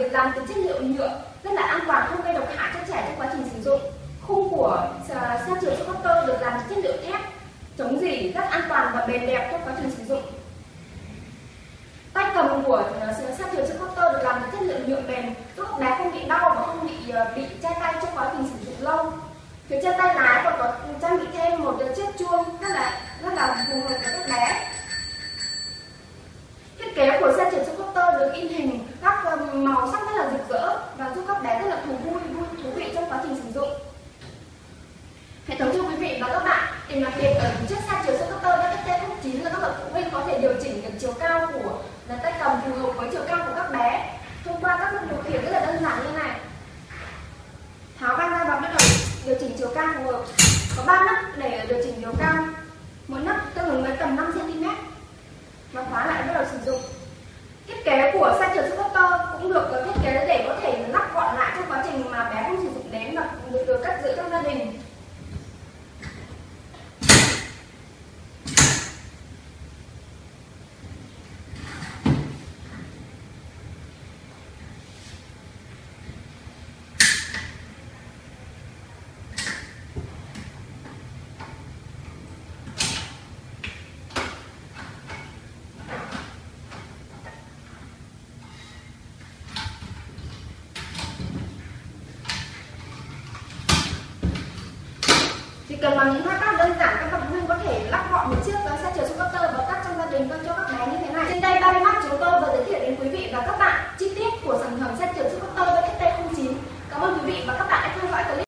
được làm từ chất liệu nhựa, rất là an toàn, không gây độc hại cho trẻ trong quá trình sử dụng. Khung của xa trường Supporter được làm từ chất liệu thép, chống rỉ, rất an toàn và bền đẹp trong quá trình sử dụng. Tay cầm của xa trường Supporter được làm từ chất liệu nhựa mềm, giúp các bé không bị đau và không bị chai tay trong quá trình sử dụng lâu. Phía trên tay lái còn có trang bị thêm một chiếc chuông rất là phù hợp với các bé. Thiết kế của xe trượt Supporter được in hình các màu sắc rất là rực rỡ và giúp các bé rất là thú vị trong quá trình sử dụng. Hệ thống thưa quý vị và các bạn, điểm đặc biệt ở chiếc xe trượt Supporter DT09 là các bậc phụ huynh có thể điều chỉnh được chiều cao của tay cầm phù hợp với chiều cao của các bé thông qua các nút điều khiển rất là đơn giản như này. Tháo van ra và bắt đầu điều chỉnh chiều cao phù hợp. Có 3 nấc để điều chỉnh chiều cao, mỗi nấc tương ứng với tầm 5 cm và khóa lại bắt đầu sử dụng. Thiết kế của xe trượt Supporter cũng được thiết kế để có thể lắp gọn lại trong quá trình mà bé không sử dụng đến và được cất giữ trong gia đình. Chỉ cần bằng những thao tác đơn giản, các bậc phụ huynh có thể lắp gọn một chiếc xe trượt Supporter và cắt trong gia đình cho các bé như thế này. Trên đây 30 mắt chúng tôi vừa giới thiệu đến quý vị và các bạn